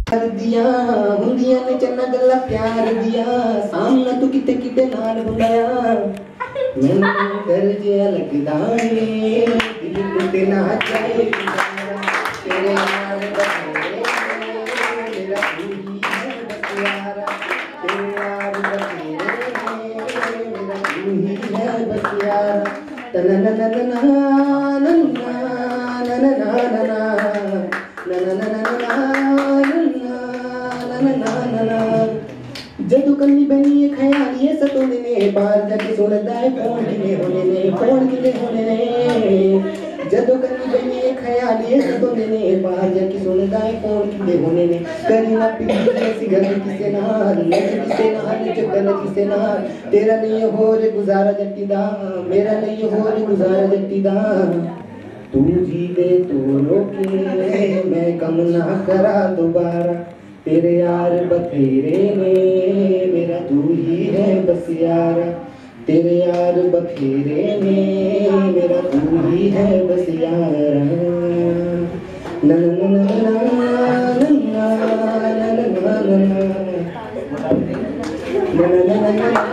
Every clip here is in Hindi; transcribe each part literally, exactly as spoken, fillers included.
दिया हुंदिया ने चन्ना गल्ला प्यार दिया सामना तू किते किते नाल हुंदया मैनू कर जिया लगदा ने दिल टूटे ना जाए तेरे यार बतेरे मेरा तू ही है बस यारा तेरे यार बतेरे मेरा तू ही है बस यारा तना ना ना ना ना ना ना ना जदू कन्नी बनी ख्याल ये सतोने ने बाहर जाके सुनता है फोन किने होने ने फोन किने होने ने जदू कन्नी बनी ख्याल ये सतोने ने बाहर जाके सुनता है फोन किने होने ने करी ना पिछली ऐसी गल किसे नाल किसे नाल चक्कर किसे नाल तेरा नहीं हो रे गुजारा जट्टी दा मेरा नहीं हो रे गुजारा जट्टी दा तू जी दे तो रोके मैं कम ना करा दोबारा तेरे यार बथेरे ने मेरा तू ही है बस यारा तेरे यार बथेरे ने मेरा तू ही है बस यारा ना ना ना ना ना ना ना ना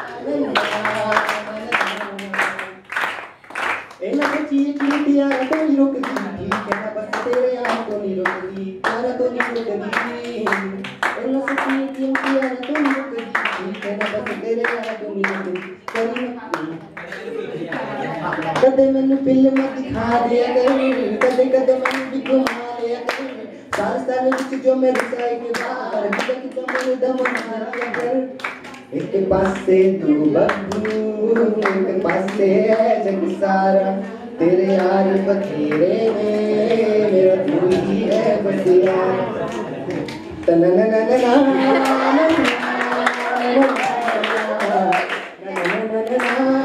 एला बच्ची की प्यारा तो नहीं रुकती कहना बस तेरे यार तो नहीं रुकती प्यारा तो नहीं रुकती एला बच्ची की प्यारा तो नहीं रुकती कहना बस तेरे यार तो नहीं रुकती कदे मैनू फिल्म दिखा दिया कर कदे कदे मैनू भी घुमा लिया कर साल साल विच जो मेरे साई के बाहर कदे कदे मैनू दम मार दिया कर एक पासे तू बब्बू एक पासे है जग सारा तेरे यार बथेरे में मेरा तू ही है बस यार तना ना ना ना ना ना ना ना ना ना